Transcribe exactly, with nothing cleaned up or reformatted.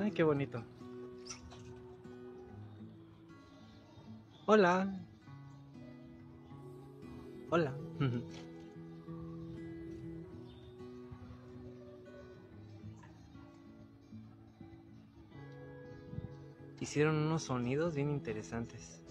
Ay, qué bonito. Hola. Hola. Hicieron unos sonidos bien interesantes.